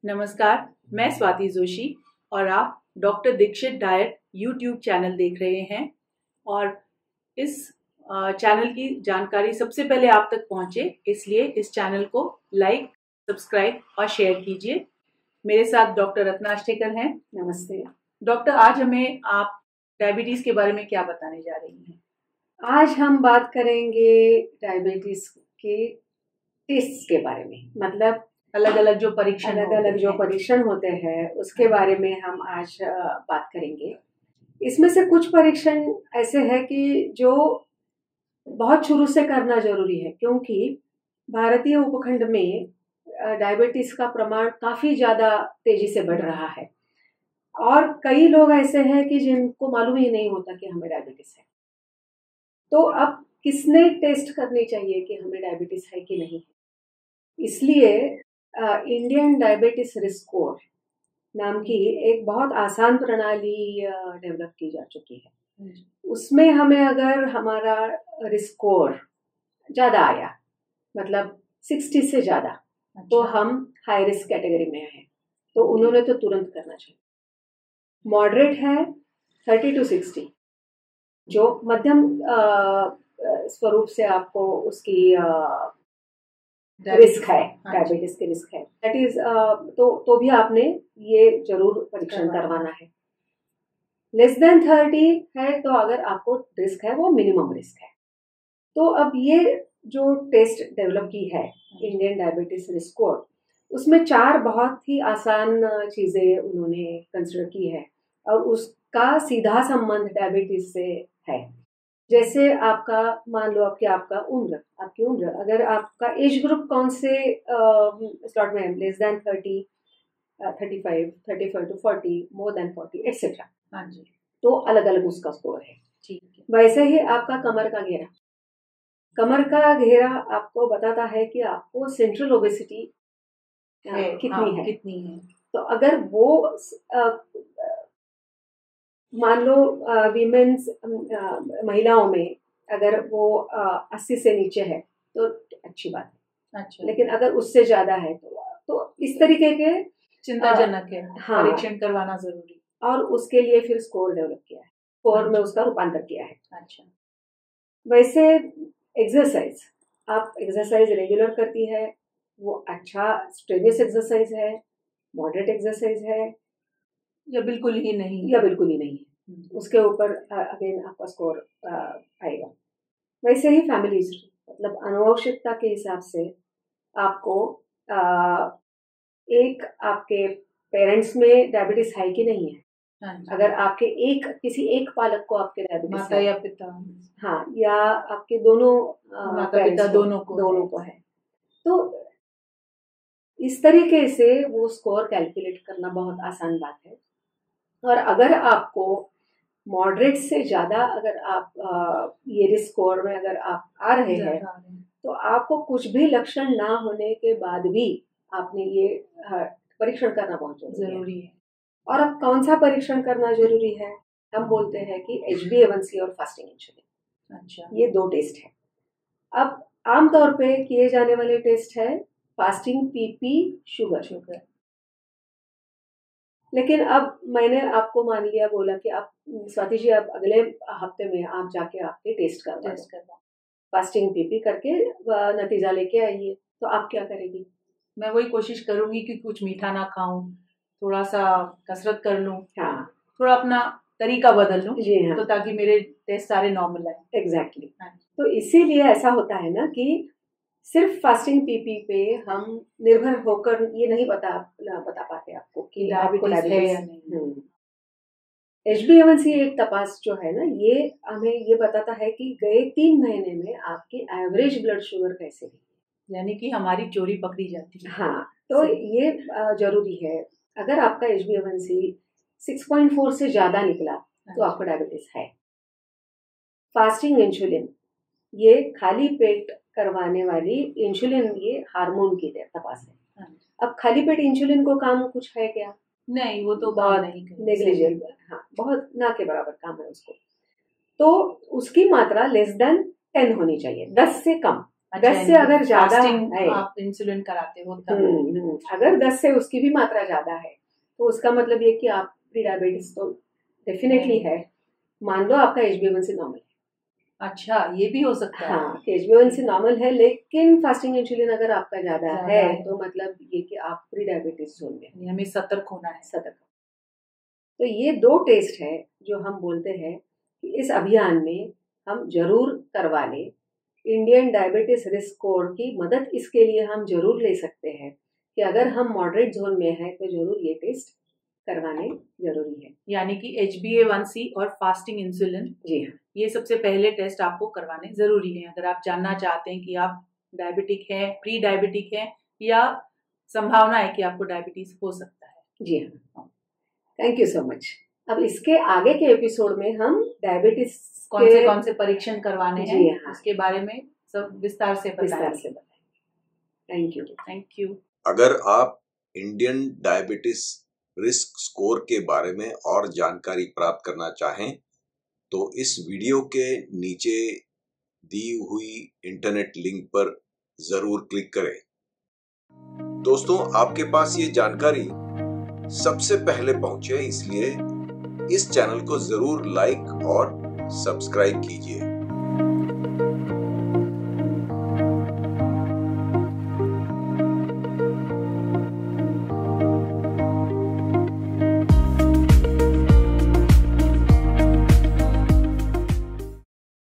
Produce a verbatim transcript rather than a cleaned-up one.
नमस्कार, मैं स्वाति जोशी और आप doctor Dixit diet YouTube channel देख रहे हैं। और इस चैनल की जानकारी सबसे पहले आप तक पहुंचे, इसलिए इस चैनल को लाइक, सब्सक्राइब और शेयर कीजिए। मेरे साथ डॉक्टर रत्ना अष्टेकर हैं। नमस्ते डॉक्टर, आज हमें आप डायबिटीज के बारे में क्या बताने जा रही हैं? आज हम बात करेंगे डायबिटीज के टेस्ट के बारे में, मतलब अलग अलग जो परीक्षण अलग अलग जो परीक्षण होते हैं उसके बारे में हम आज बात करेंगे। इसमें से कुछ परीक्षण ऐसे हैं कि जो बहुत शुरू से करना जरूरी है, क्योंकि भारतीय उपखंड में डायबिटीज का प्रमाण काफी ज्यादा तेजी से बढ़ रहा है और कई लोग ऐसे हैं कि जिनको मालूम ही नहीं होता कि हमें डायबिटीज है। तो अब किसने टेस्ट करनी चाहिए कि हमें डायबिटीज है कि नहीं? इसलिए इंडियन डायबिटीज रिस्क स्कोर नाम की एक बहुत आसान प्रणाली डेवलप की जा चुकी है। उसमें हमें अगर हमारा रिस्क स्कोर ज्यादा आया, मतलब साठ से ज्यादा, अच्छा, तो हम हाई रिस्क कैटेगरी में हैं, तो उन्होंने तो तुरंत करना चाहिए। मॉडरेट है तीस टू साठ, जो मध्यम स्वरूप से आपको उसकी आ, रिस्क है, डायबिटीज के रिस्क है, दैट इज तो तो भी आपने ये जरूर परीक्षण करवाना है। लेस देन थर्टी है तो अगर आपको रिस्क है वो मिनिमम रिस्क है। तो अब ये जो टेस्ट डेवलप की है इंडियन डायबिटीज रिस्क स्कोर, उसमें चार बहुत ही आसान चीजें उन्होंने कंसिडर की है और उसका सीधा संबंध डायबिटीज से है। जैसे आपका, मान लो आपकी आपका उम्र आपकी उम्र अगर आपका एज ग्रुप कौन से स्लॉट में है, less than thirty, thirty five, thirty five to forty, more than forty etcetera, हाँ जी, तो अलग अलग उसका स्कोर है। ठीक है। वैसे ही आपका कमर का घेरा कमर का घेरा आपको बताता है कि आपको सेंट्रल ओबेसिटी कितनी हाँ, है कितनी है। तो अगर वो आ, मान लो वीमेन्स महिलाओं में अगर वो अस्सी से नीचे है तो अच्छी बात है, अच्छा, लेकिन अगर उससे ज्यादा है तो तो इस तरीके के चिंताजनक है, हाँ, परीक्षण करवाना जरूरी। और उसके लिए फिर स्कोर डेवलप किया है, स्कोर में उसका रूपांतर किया है। अच्छा। वैसे एक्सरसाइज, आप एक्सरसाइज रेगुलर करती है, वो अच्छा स्ट्रेनियस एक्सरसाइज है, मॉडरेट एक्सरसाइज है, या बिल्कुल ही नहीं या बिल्कुल ही नहीं है, उसके ऊपर अगेन आपका स्कोर आएगा। वैसे ही फैमिली हिस्ट्री, मतलब अनुवंशिकता के हिसाब से आपको आ, एक आपके पेरेंट्स में डायबिटीज है कि नहीं है। हाँ, अगर आपके एक किसी एक पालक को आपके डायबिटीज माता या पिता, हाँ, या आपके दोनों माता पिता दोनों को दोनों को है, तो इस तरीके से वो स्कोर कैलकुलेट करना बहुत आसान बात है। और अगर आपको मॉडरेट से ज्यादा अगर आप आ, ये रिस्क स्कोर में अगर आप आ रहे हैं तो आपको कुछ भी लक्षण ना होने के बाद भी आपने ये परीक्षण करना बहुत जरूरी है। और अब कौन सा परीक्षण करना जरूरी है? हम बोलते हैं कि H B A one C और फास्टिंग इंसुलिन। अच्छा, ये दो टेस्ट है। अब आमतौर पे किए जाने वाले टेस्ट है फास्टिंग पीपी शुगर शुगर लेकिन अब मैंने आपको मान लिया, बोला कि आप स्वाति जी आप अगले हफ्ते में आप जाके आपके टेस्ट करवा टेस्ट करवा फास्टिंग पीपी करके नतीजा लेके आइए, तो आप क्या करेगी? मैं वही कोशिश करूंगी कि कुछ मीठा ना खाऊं, थोड़ा सा कसरत कर लूं, हाँ, थोड़ा अपना तरीका बदल लूं, जी हाँ, तो ताकि मेरे टेस्ट सारे नॉर्मल आए। Exactly exactly. हाँ। तो इसीलिए ऐसा होता है ना कि सिर्फ फास्टिंग पीपी पे हम निर्भर होकर ये नहीं बता बता पाते आपको कि आपको डायबिटीज है या नहीं। H B A one C एक तपास जो है ना, ये हमें ये बताता है कि गए तीन महीने में आपकी एवरेज ब्लड शुगर कैसे है, यानी कि हमारी चोरी पकड़ी जाती है। हाँ, तो ये जरूरी है। अगर आपका H B A one C six point four से ज्यादा निकला तो आपको डायबिटीज है। फास्टिंग इंसुलिन, ये खाली पेट करवाने वाली इंसुलिन, ये हार्मोन की तपास है। अब खाली पेट इंसुलिन को काम कुछ है क्या? नहीं, वो तो बहुत नहीं, नेग्लिजिबल, हाँ, बहुत ना के बराबर काम है उसको। तो उसकी मात्रा लेस देन टेन होनी चाहिए, दस से कम। दस से अगर ज्यादा है, आप इंसुलिन कराते हो तब। हम्म, अगर दस से उसकी भी मात्रा ज्यादा है तो उसका मतलब ये कि आप प्री डायबिटीज तो डेफिनेटली है। मान लो आपका H B A one C normal है। अच्छा, ये भी हो सकता है। हाँ, H B A one C normal है, लेकिन फास्टिंग इंसुलिन अगर आपका ज्यादा है, है तो मतलब ये कि आप प्री डायबिटीज जोन में, हमें सतर्क होना है। सतर्क। तो ये दो टेस्ट है जो हम बोलते हैं कि इस अभियान में हम जरूर करवा लें। इंडियन डायबिटीज रिस्क स्कोर की मदद इसके लिए हम जरूर ले सकते हैं कि अगर हम मॉडरेट जोन में हैं तो जरूर ये टेस्ट करवाने जरूरी है। यानी कि H B A one C और फास्टिंग इंसुलिन, जी हाँ, ये सबसे पहले टेस्ट आपको करवाने जरूरी है अगर आप जानना चाहते हैं कि आप डायबिटिक हैं, प्री डायबिटिक हैं, या संभावना है कि आपको डायबिटीज हो सकता है। जी हाँ, थैंक यू सो मच। अब इसके आगे के एपिसोड में हम डायबिटीज कौन से कौन से परीक्षण करवाने हैं, हाँ, उसके बारे में सब विस्तार से विस्तार से बताएंगे। Thank you thank you. अगर आप इंडियन डायबिटीज रिस्क स्कोर के बारे में और जानकारी प्राप्त करना चाहें तो इस वीडियो के नीचे दी हुई इंटरनेट लिंक पर जरूर क्लिक करें। दोस्तों, आपके पास ये जानकारी सबसे पहले पहुंचे, इसलिए इस चैनल को जरूर लाइक और सब्सक्राइब कीजिए।